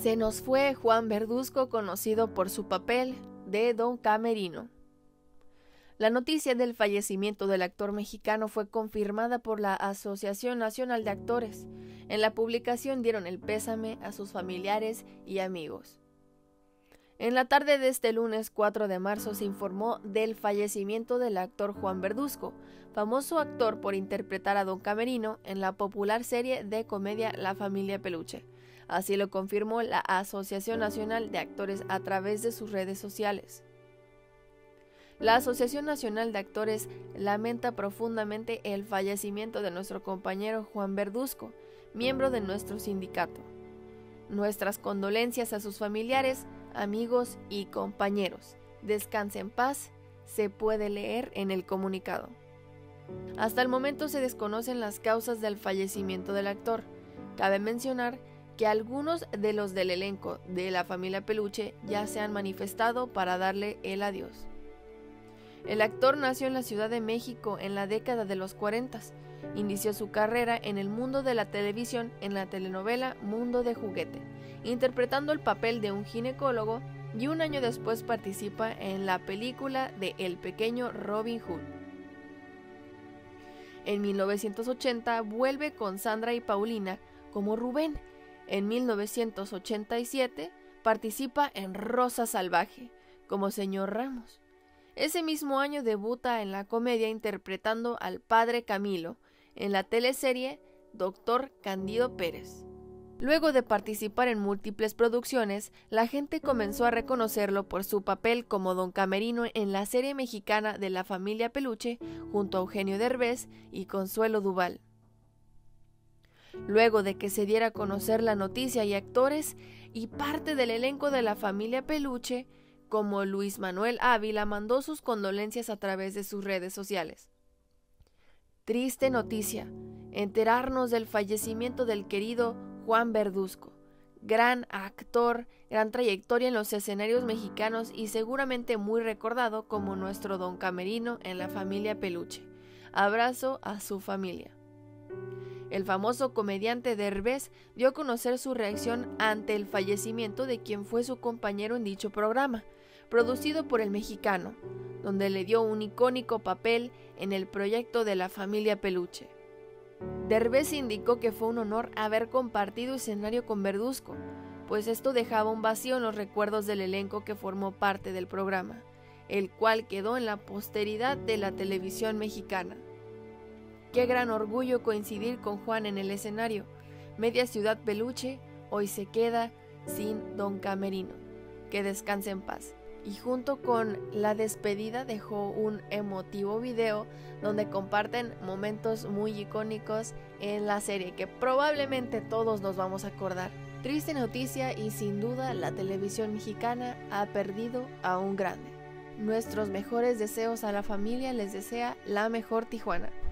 Se nos fue Juan Verduzco, conocido por su papel de Don Camerino. La noticia del fallecimiento del actor mexicano fue confirmada por la Asociación Nacional de Actores. En la publicación dieron el pésame a sus familiares y amigos. En la tarde de este lunes 4 de marzo se informó del fallecimiento del actor Juan Verduzco, famoso actor por interpretar a Don Camerino en la popular serie de comedia La Familia Peluche. Así lo confirmó la Asociación Nacional de Actores a través de sus redes sociales. La Asociación Nacional de Actores lamenta profundamente el fallecimiento de nuestro compañero Juan Verduzco, miembro de nuestro sindicato. Nuestras condolencias a sus familiares, amigos y compañeros. Descanse en paz, se puede leer en el comunicado. Hasta el momento se desconocen las causas del fallecimiento del actor. Cabe mencionar que algunos de los del elenco de La Familia Peluche ya se han manifestado para darle el adiós. El actor nació en la Ciudad de México en la década de los 40. Inició su carrera en el mundo de la televisión en la telenovela Mundo de Juguete, interpretando el papel de un ginecólogo, y un año después participa en la película de El pequeño Robin Hood. En 1980 vuelve con Sandra y Paulina como Rubén. En 1987 participa en Rosa Salvaje como Señor Ramos. Ese mismo año debuta en la comedia interpretando al padre Camilo en la teleserie Doctor Candido Pérez. Luego de participar en múltiples producciones, la gente comenzó a reconocerlo por su papel como Don Camerino en la serie mexicana de La Familia Peluche junto a Eugenio Derbez y Consuelo Duval. Luego de que se diera a conocer la noticia, y actores y parte del elenco de La Familia Peluche, como Luis Manuel Ávila, mandó sus condolencias a través de sus redes sociales. Triste noticia, enterarnos del fallecimiento del querido Juan Verduzco, gran actor, gran trayectoria en los escenarios mexicanos y seguramente muy recordado como nuestro Don Camerino en La Familia Peluche. Abrazo a su familia. El famoso comediante Derbez dio a conocer su reacción ante el fallecimiento de quien fue su compañero en dicho programa, producido por El Mexicano, donde le dio un icónico papel en el proyecto de La Familia Peluche. Derbez indicó que fue un honor haber compartido escenario con Verduzco, pues esto dejaba un vacío en los recuerdos del elenco que formó parte del programa, el cual quedó en la posteridad de la televisión mexicana. Qué gran orgullo coincidir con Juan en el escenario. Media ciudad peluche hoy se queda sin Don Camerino. Que descanse en paz. Y junto con la despedida dejó un emotivo video donde comparten momentos muy icónicos en la serie que probablemente todos nos vamos a acordar. Triste noticia y sin duda la televisión mexicana ha perdido a un grande. Nuestros mejores deseos a la familia, les desea la mejor Tijuana.